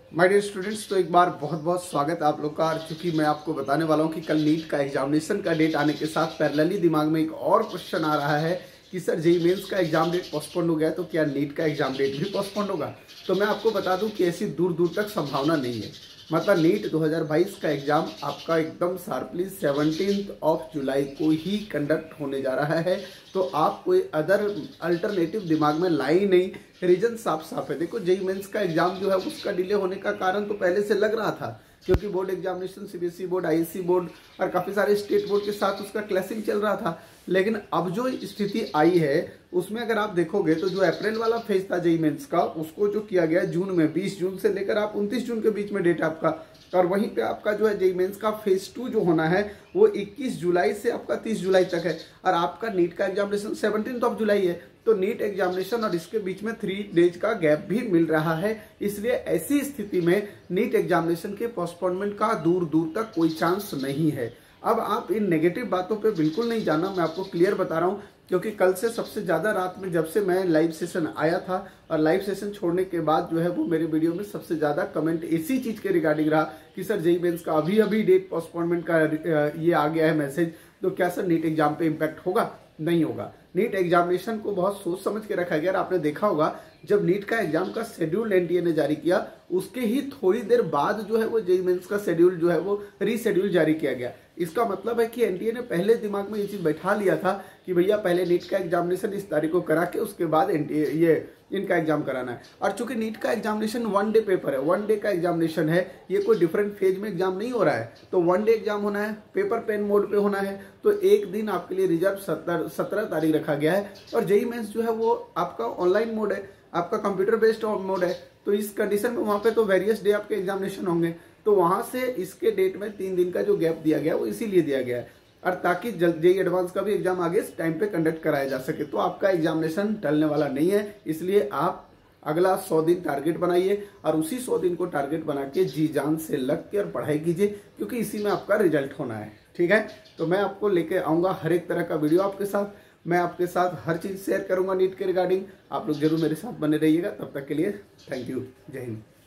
My dear students, तो एक बार बहुत बहुत स्वागत आप लोग का। चूंकि मैं आपको बताने वाला हूं कि कल नीट का एग्जामिनेशन का डेट आने के साथ पैरेलली दिमाग में एक और क्वेश्चन आ रहा है कि सर जेईई मेंस का एग्जाम डेट पोस्टपोन हो गया तो क्या नीट का एग्जाम डेट भी पोस्टपोन होगा। तो मैं आपको बता दूं कि ऐसी दूर दूर तक संभावना नहीं है। मतलब नीट 2022 का एग्जाम आपका एकदम शार्पली 17 जुलाई को ही कंडक्ट होने जा रहा है। तो आप कोई अदर अल्टरनेटिव दिमाग में लाई नहीं। रीजन साफ साफ है। देखो, जेईई मेंस का एग्जाम जो है उसका डिले होने का कारण तो पहले से लग रहा था, क्योंकि board examination CBSE board, ISC board और काफ़ी सारे स्टेट बोर्ड के साथ उसका क्लैशिंग चल रहा था। लेकिन अब जो स्थिति आई है उसमें अगर आप देखोगे तो जो अप्रैल वाला फेज था जेईई मेंस का, उसको जो किया गया जून में, 20 जून से लेकर आप 29 जून के बीच में डेट आपका। और वहीं पे आपका जो है जेईई मेंस का फेज 2 जो होना है वो 21 जुलाई से आपका 30 जुलाई तक है। और आपका नीट का एग्जामिनेशन 17 जुलाई है। तो नीट एग्जामिनेशन और इसके बीच में 3 डेज का गैप भी मिल रहा है। इसलिए ऐसी स्थिति में नीट एग्जामिनेशन के पोस्टपोनमेंट का दूर दूर तक कोई चांस नहीं है। अब आप इन नेगेटिव बातों पे बिल्कुल नहीं जाना, मैं आपको क्लियर बता रहा हूँ। क्योंकि कल से सबसे ज़्यादा रात में जब से मैं लाइव सेशन आया था और लाइव सेशन छोड़ने के बाद जो है वो मेरे वीडियो में सबसे ज़्यादा कमेंट इसी चीज़ के रिगार्डिंग रहा कि सर जेईई मेंस का अभी अभी डेट पोस्टपोनमेंट का ये आ गया है मैसेज, तो क्या सर नीट एग्जाम पे इम्पैक्ट होगा? नहीं होगा। नीट एग्जामिनेशन को बहुत सोच समझ के रखा गया। आपने देखा होगा जब नीट का एग्जाम का शेड्यूल एनटीए ने जारी किया उसके ही थोड़ी देर बाद जो है वो जेईई मेंस का शेड्यूल जो है वो रीशेड्यूल जारी किया गया। इसका मतलब है कि एनटीए ने पहले दिमाग में ये चीज बैठा लिया था कि भैया पहले नीट का एग्जामिनेशन इस तारीख को करा के उसके बाद एनटीए ये इनका एग्जाम कराना है। और चूंकि नीट का एग्जामिनेशन 1 डे पेपर है, 1 डे का एग्जामिनेशन है, ये कोई डिफरेंट फेज में एग्जाम नहीं हो रहा है। तो 1 डे एग्जाम होना है, पेपर पेन मोड पे होना है। तो एक दिन आपके लिए रिजर्व 17 तारीख रखा गया है। और जेईई मेंस जो है वो आपका ऑनलाइन मोड है, आपका कंप्यूटर बेस्ड मोड है। तो इस कंडीशन में वहाँ पे तो वेरियस डे आपके एग्जामिनेशन होंगे। तो वहां से इसके डेट में 3 दिन का जो गैप दिया गया वो इसीलिए दिया गया है, और ताकि जेईई एडवांस का भी एग्जाम आगे इस टाइम पे कंडक्ट कराया जा सके। तो आपका एग्जामिनेशन टलने वाला नहीं है। इसलिए आप अगला 100 दिन टारगेट बनाइए और उसी 100 दिन को टारगेट बना के जी जान से लग के और पढ़ाई कीजिए, क्योंकि इसी में आपका रिजल्ट होना है। ठीक है, तो मैं आपको लेके आऊंगा हर एक तरह का वीडियो आपके साथ। मैं आपके साथ हर चीज शेयर करूंगा नीट के रिगार्डिंग। आप लोग जरूर मेरे साथ बने रहिएगा। तब तक के लिए थैंक यू। जय हिंद।